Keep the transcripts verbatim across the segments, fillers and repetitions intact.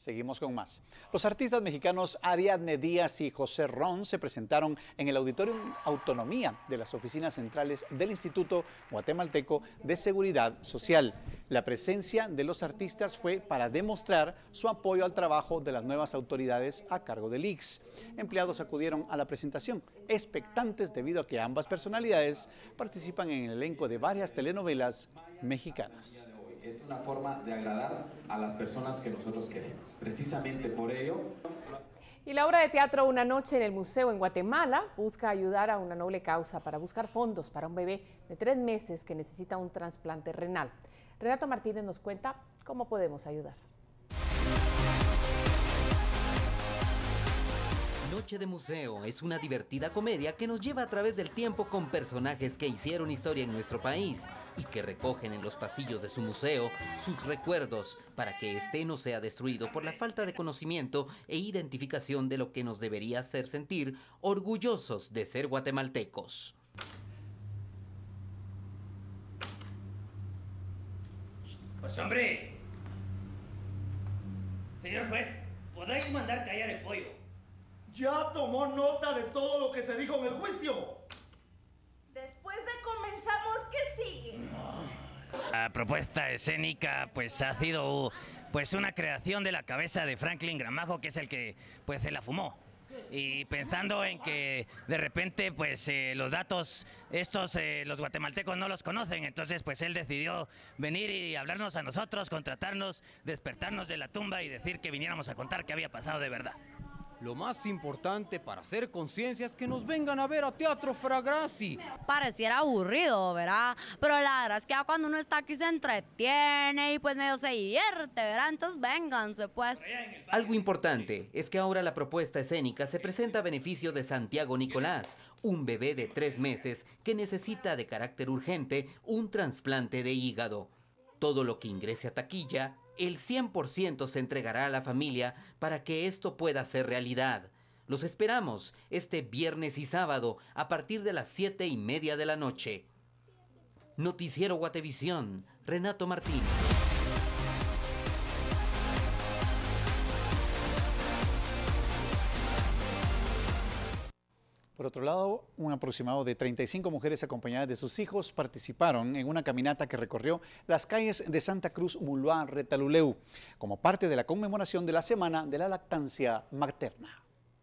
Seguimos con más. Los artistas mexicanos Ariadne Díaz y José Ron se presentaron en el Auditorium Autonomía de las oficinas centrales del Instituto Guatemalteco de Seguridad Social. La presencia de los artistas fue para demostrar su apoyo al trabajo de las nuevas autoridades a cargo del I C S. Empleados acudieron a la presentación, expectantes debido a que ambas personalidades participan en el elenco de varias telenovelas mexicanas. Es una forma de agradar a las personas que nosotros queremos. Precisamente por ello... Y la obra de teatro Una noche en el museo en Guatemala busca ayudar a una noble causa para buscar fondos para un bebé de tres meses que necesita un trasplante renal. Renato Martínez nos cuenta cómo podemos ayudar. Noche de Museo es una divertida comedia que nos lleva a través del tiempo con personajes que hicieron historia en nuestro país y que recogen en los pasillos de su museo sus recuerdos para que éste no sea destruido por la falta de conocimiento e identificación de lo que nos debería hacer sentir orgullosos de ser guatemaltecos. Pues hombre, señor juez, ¿podéis mandar callar el pollo? Ya tomó nota de todo lo que se dijo en el juicio. Después de comenzamos, ¿qué sigue? La propuesta escénica pues ha sido pues una creación de la cabeza de Franklin Gramajo, que es el que pues se la fumó. Y pensando en que de repente pues eh, los datos estos eh, los guatemaltecos no los conocen, entonces pues él decidió venir y hablarnos a nosotros, contratarnos, despertarnos de la tumba y decir que viniéramos a contar qué había pasado de verdad. Lo más importante para hacer conciencia es que nos vengan a ver a Teatro Fragrassi. Pareciera aburrido, ¿verdad? Pero la verdad es que ya cuando uno está aquí se entretiene y pues medio se divierte, ¿verdad? Entonces vénganse, pues. Algo importante es que ahora la propuesta escénica se presenta a beneficio de Santiago Nicolás, un bebé de tres meses que necesita de carácter urgente un trasplante de hígado. Todo lo que ingrese a taquilla, el cien por ciento se entregará a la familia para que esto pueda ser realidad. Los esperamos este viernes y sábado a partir de las siete y media de la noche. Noticiero Guatevisión, Renato Martínez. Por otro lado, un aproximado de treinta y cinco mujeres acompañadas de sus hijos participaron en una caminata que recorrió las calles de Santa Cruz, Muluá, Retaluleu, como parte de la conmemoración de la Semana de la Lactancia Materna.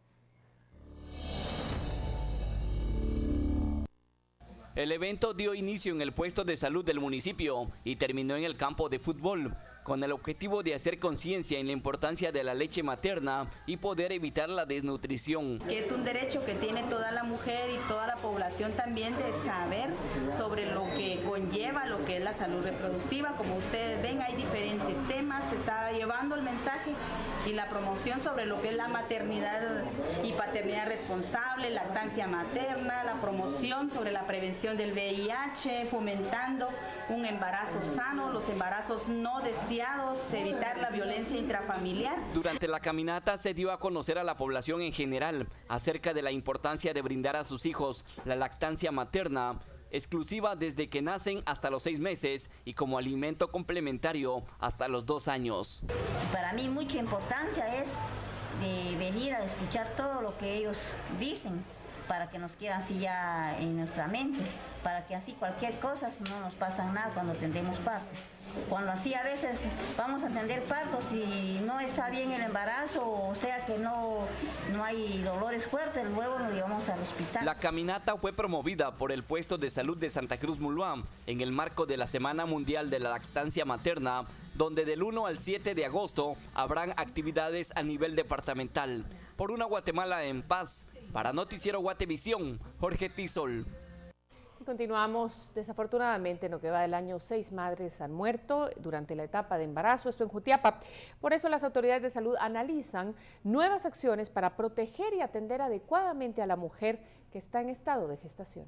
El evento dio inicio en el puesto de salud del municipio y terminó en el campo de fútbol, con el objetivo de hacer conciencia en la importancia de la leche materna y poder evitar la desnutrición. Que es un derecho que tiene toda la mujer y toda la población también de saber sobre lo que conlleva lo que es la salud reproductiva. Como ustedes ven, hay diferentes temas, se está llevando el mensaje y la promoción sobre lo que es la maternidad y paternidad responsable, lactancia materna, la promoción sobre la prevención del V I H, fomentando un embarazo sano, los embarazos no deseados, evitar la violencia intrafamiliar. Durante la caminata se dio a conocer a la población en general acerca de la importancia de brindar a sus hijos la lactancia materna, exclusiva desde que nacen hasta los seis meses y como alimento complementario hasta los dos años. Para mí mucha importancia es de venir a escuchar todo lo que ellos dicen, para que nos quede así ya en nuestra mente, para que así cualquier cosa no nos pasa nada cuando tendremos partos. Cuando así a veces vamos a atender partos y no está bien el embarazo, o sea que no, no hay dolores fuertes, luego nos llevamos al hospital. La caminata fue promovida por el puesto de salud de Santa Cruz Muluá en el marco de la Semana Mundial de la Lactancia Materna, donde del uno al siete de agosto habrán actividades a nivel departamental. Por una Guatemala en paz, para Noticiero Guatevisión, Jorge Tizol. Continuamos. Desafortunadamente, en lo que va del año, seis madres han muerto durante la etapa de embarazo, esto en Jutiapa. Por eso las autoridades de salud analizan nuevas acciones para proteger y atender adecuadamente a la mujer que está en estado de gestación.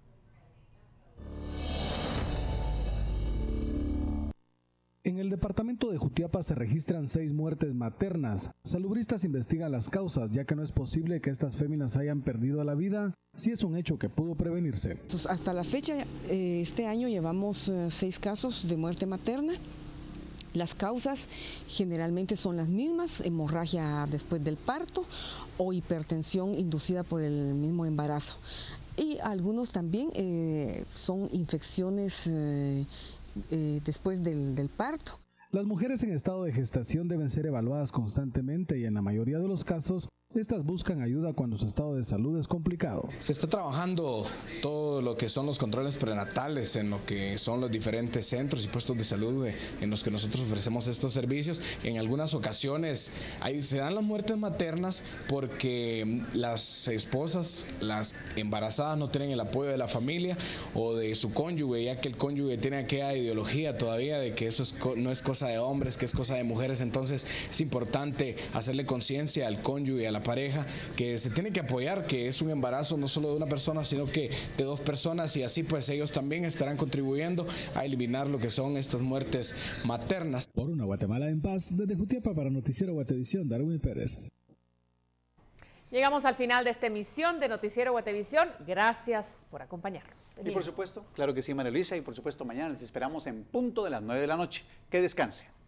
En el departamento de Jutiapa se registran seis muertes maternas. Salubristas investigan las causas, ya que no es posible que estas féminas hayan perdido la vida si es un hecho que pudo prevenirse. Hasta la fecha, este año llevamos seis casos de muerte materna. Las causas generalmente son las mismas, hemorragia después del parto o hipertensión inducida por el mismo embarazo. Y algunos también eh, son infecciones eh, eh, después del, del parto. Las mujeres en estado de gestación deben ser evaluadas constantemente y en la mayoría de los casos, estas buscan ayuda cuando su estado de salud es complicado. Se está trabajando todo lo que son los controles prenatales en lo que son los diferentes centros y puestos de salud en los que nosotros ofrecemos estos servicios. En algunas ocasiones hay, se dan las muertes maternas porque las esposas, las embarazadas no tienen el apoyo de la familia o de su cónyuge, ya que el cónyuge tiene aquella ideología todavía de que eso es, no es cosa de hombres, que es cosa de mujeres. Entonces es importante hacerle conciencia al cónyuge y a la pareja que se tiene que apoyar, que es un embarazo no solo de una persona sino que de dos personas, y así pues ellos también estarán contribuyendo a eliminar lo que son estas muertes maternas. Por una Guatemala en paz, desde Jutiapa para Noticiero Guatevisión, Darwin Pérez. Llegamos al final de esta emisión de Noticiero Guatevisión. Gracias por acompañarnos. Y por supuesto, claro que sí, María Luisa, y por supuesto mañana les esperamos en punto de las nueve de la noche. Que descanse.